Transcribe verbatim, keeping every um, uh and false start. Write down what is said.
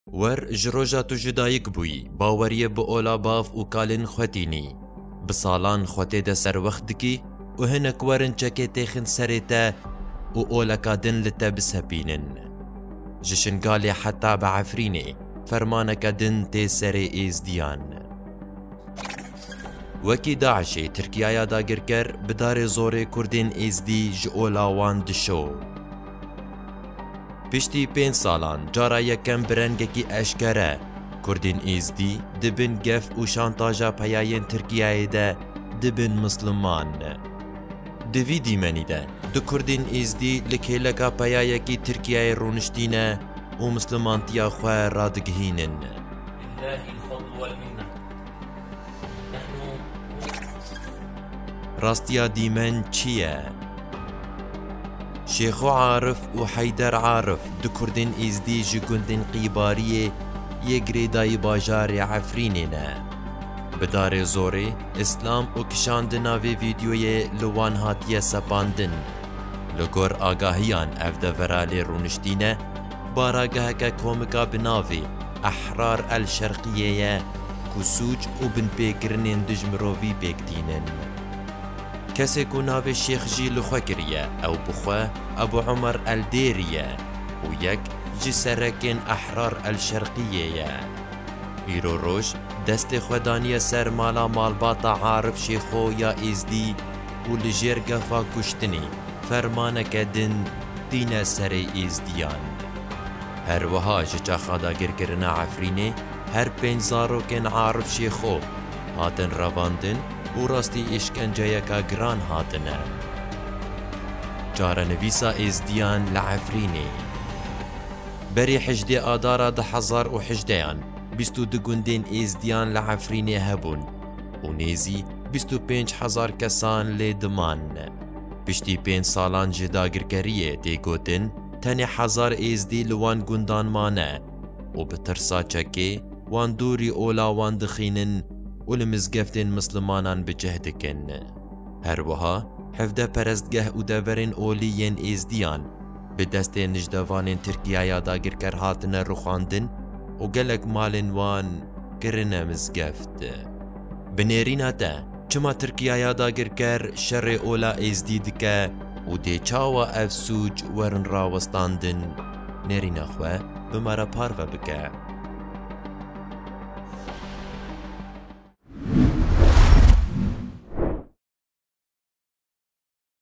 ور جروجا تو جدایک بوی باوریه با اولا باف و کالن خوتینی بسالان خوته ده سر وقت دکی و هنک ورن چکه تیخن سریتا و اولا کادن لتا بسهبینن جشنگالی حتی بعفرینه فرمانه کادن تی سری ایز دیان وکی داعشی ترکیه داگر کر بدار زور کردین ایز دی جئولا وان دشو پشتی پین سالان جارا یکم برنگکی اشکره کردین ایزدی دبن گف و شانتاجا پیاین ترکیه ده دبن مسلمان دوی دیمنی ده دو کردین ایزدی لکیلکا پیایکی ترکیه رونشتینه و مسلمان تیا خواه رادگهینن لله الفضل والمنة. نحن راستیا دیمن چیه؟ شيخو عارف و حيدر عارف دو كردين إزدي جكندين قيبارية يجري داي باجار عفرينينا بدار زوري إسلام و كشاندنا في فيديوية لوان هاتيه سباندن لغور آگاهيان افدا فرالي رونشتينه باراگاهكا كومكا بنافي أحرار الشرقية كسوج و بن بيكرنين دجمروفي بيكتينن کسی کو ناو شیخ جی لخوا کریه او بخوا ابو عمر الدیریه و یک جی سرکن احرار الشرقیه ایرو روش دست خودانی سر مالا مالباتا عارف شیخو یا ایزدی و لجیر گفا کشتنی فرمانه کدن دین سر ایزدیان هر وها جچا خادا گر کرنا عفرینه هر پنزارو کن عارف شیخو هاتن رواندن و راستی اشکنجهیکا گران هاتنه جاره نویسا ازدیان لعفرینی بری حجده آدارا ده حزار و حجدهان بیستو دگوندین ازدیان لعفرینی هبون و نیزی بیستو پینج هزار کسان لیدمان پشتی پین سالان جداگرکریه دی گوتن تنی هزار ازدی لوان گوندان مانه و بترسا چکه وان دوری اولا وان دخینن و لمزگفتین مسلمانان بجهدکن هروها حفده پرستگه و دورین اولیین ایزدیان به دست نجدوان ترکیه داگر کر هاتن رخاندن و گلک مالن وان کرن مزگفت بنیرین تا چما ترکیه داگر کر شر اولا ایزدی دکه و دی چاوا اف سوج ورن راوستاندن نرین اخوه بمارا پارو بکه